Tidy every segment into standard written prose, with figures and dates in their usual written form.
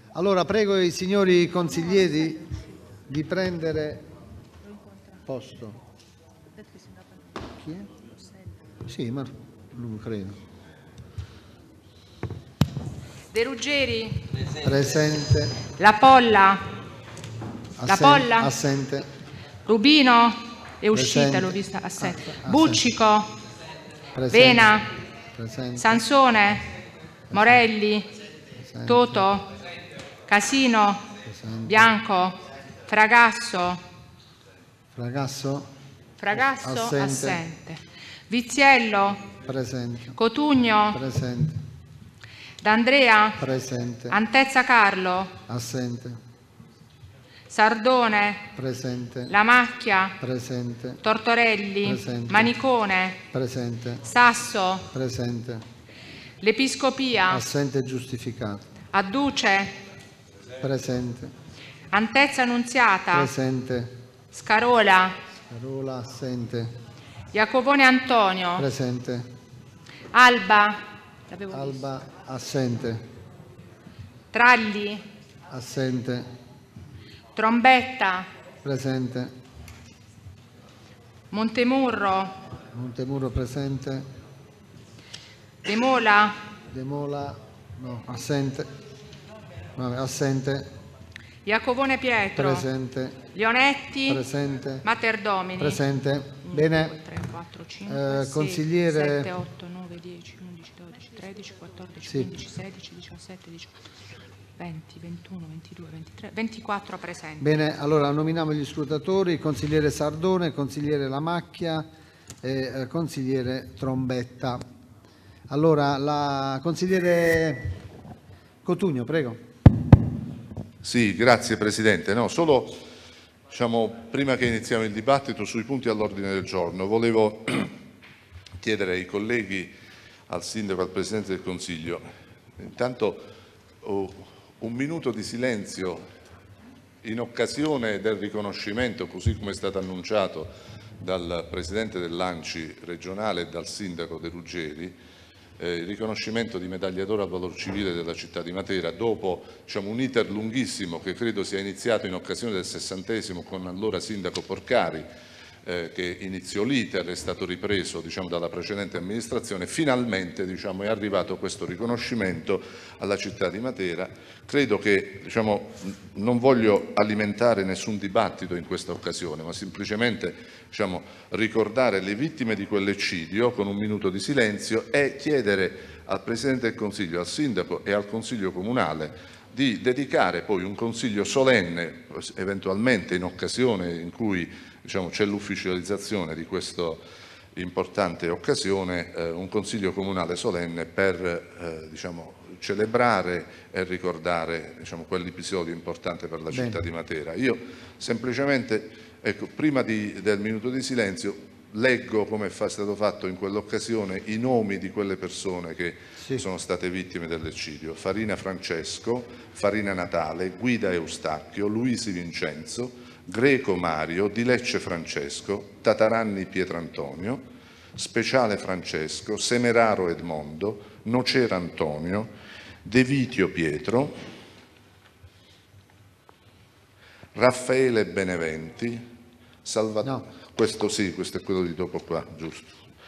Allora prego i signori consiglieri di prendere posto. Chi è? Sì, ma non credo. De Ruggeri? Presente. La Polla? La Polla? Assente. Rubino? È uscita, Presente. l'ho vista, assente. Assente. Buccico? Presente. Vena? Presente. Sansone? Morelli? Presente. Toto? Casino? Presente. Bianco? Fragasso? Fragasso? Assente. Viziello? Presente. Cotugno? Presente. D'Andrea? Presente. Antezza Carlo? Assente. Sardone? Presente. La Macchia? Presente. Tortorelli? Presente. Manicone? Presente. Sasso? Presente. L'Episcopia? Assente giustificato. Adduce? Presente. Antezza Annunziata? Presente. Scarola? Carola assente. Iacovone Antonio? Presente. Alba? Alba assente. Tralli? Assente. Trombetta? Presente. Montemurro? Montemurro presente. De Mola? De Mola no, assente. No, assente. Iacovone Pietro? Presente. Leonetti? Presente. Materdomini? Presente. 1, Bene. 2, 3, 4, 5, 6, consigliere 7, 8, 9, 10, 11, 12, 13, 14, Sì. 15, 16, 17, 18, 20, 21, 22, 23, 24 presenti. Bene, allora nominiamo gli scrutatori, consigliere Sardone, consigliere La Macchia e consigliere Trombetta. Allora, la consigliere Cotugno, prego. Sì, grazie Presidente. No, solo prima che iniziamo il dibattito sui punti all'ordine del giorno, volevo chiedere ai colleghi, al Sindaco, al Presidente del Consiglio, intanto un minuto di silenzio in occasione del riconoscimento, così come è stato annunciato dal Presidente dell'ANCI regionale e dal Sindaco De Ruggeri, il riconoscimento di medaglia d'oro al valor civile della città di Matera dopo un iter lunghissimo che credo sia iniziato in occasione del 60° con l'allora Sindaco Porcari, che iniziò l'iter, è stato ripreso dalla precedente amministrazione. Finalmente è arrivato questo riconoscimento alla città di Matera. Credo che non voglio alimentare nessun dibattito in questa occasione, ma semplicemente ricordare le vittime di quell'eccidio con un minuto di silenzio e chiedere al Presidente del Consiglio, al Sindaco e al Consiglio Comunale di dedicare poi un consiglio solenne, eventualmente in occasione in cui c'è l'ufficializzazione di questa importante occasione, un consiglio comunale solenne per celebrare e ricordare quell'episodio importante per la città di Matera. Io semplicemente, prima del minuto di silenzio, leggo, come è stato fatto in quell'occasione, i nomi di quelle persone che sono state vittime dell'eccidio: Farina Francesco, Farina Natale, Guida Eustachio, Luisi Vincenzo, Greco Mario, Di Lecce Francesco, Tataranni Pietrantonio, Speciale Francesco, Semeraro Edmondo, Nocera Antonio, De Vitio Pietro, Raffaele Beneventi, questo è quello di dopo qua, giusto.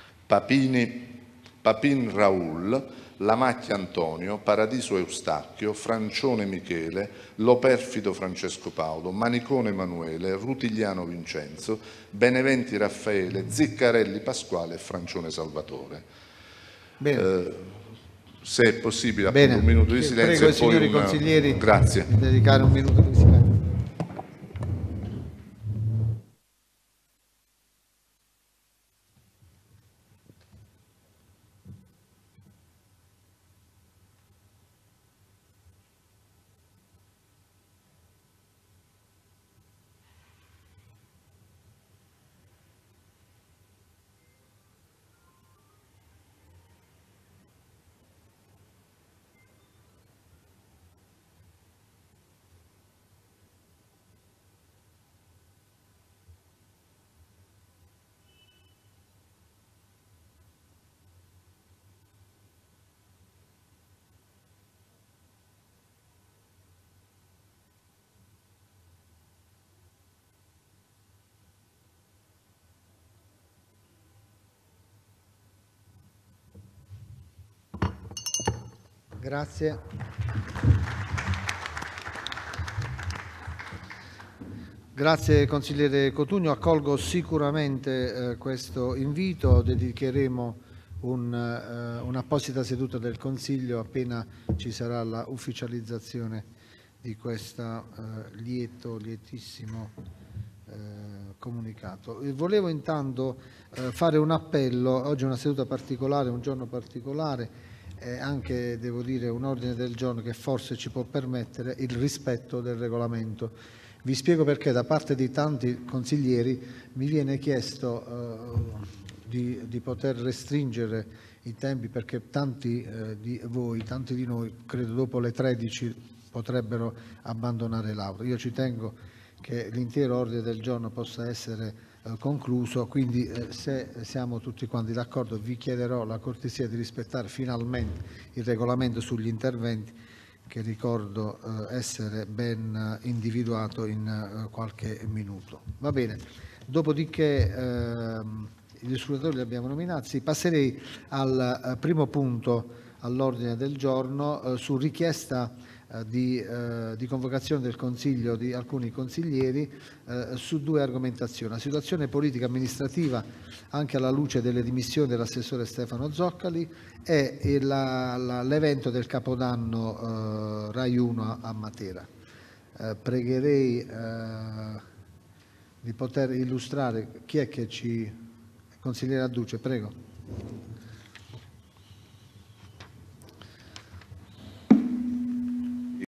Papin Raul, La Macchia Antonio, Paradiso Eustachio, Francione Michele, Loperfido Francesco Paolo, Manicone Emanuele, Rutigliano Vincenzo, Beneventi Raffaele, Ziccarelli Pasquale e Francione Salvatore. Se è possibile, appunto, un minuto di silenzio. Prego i signori consiglieri Grazie. di dedicare un minuto di silenzio. Grazie. Grazie consigliere Cotugno, accolgo sicuramente questo invito, dedicheremo un'apposita seduta del Consiglio appena ci sarà la ufficializzazione di questo lietissimo comunicato. Volevo intanto fare un appello. Oggi è una seduta particolare, un giorno particolare, anche devo dire un ordine del giorno che forse ci può permettere il rispetto del regolamento. Vi spiego perché. Da parte di tanti consiglieri mi viene chiesto di poter restringere i tempi, perché tanti di voi, tanti di noi, credo dopo le 13 potrebbero abbandonare l'Aula. Io ci tengo che l'intero ordine del giorno possa essere concluso, quindi se siamo tutti quanti d'accordo vi chiederò la cortesia di rispettare finalmente il regolamento sugli interventi, che ricordo essere ben individuato in qualche minuto. Va bene, dopodiché gli scrutatori li abbiamo nominati. Passerei al primo punto all'ordine del giorno su richiesta di convocazione del Consiglio di alcuni consiglieri su due argomentazioni: la situazione politica amministrativa anche alla luce delle dimissioni dell'assessore Stefano Zoccali e l'evento del Capodanno Rai 1 a Matera. Pregherei di poter illustrare chi è che ci... Consigliere Adduce, prego.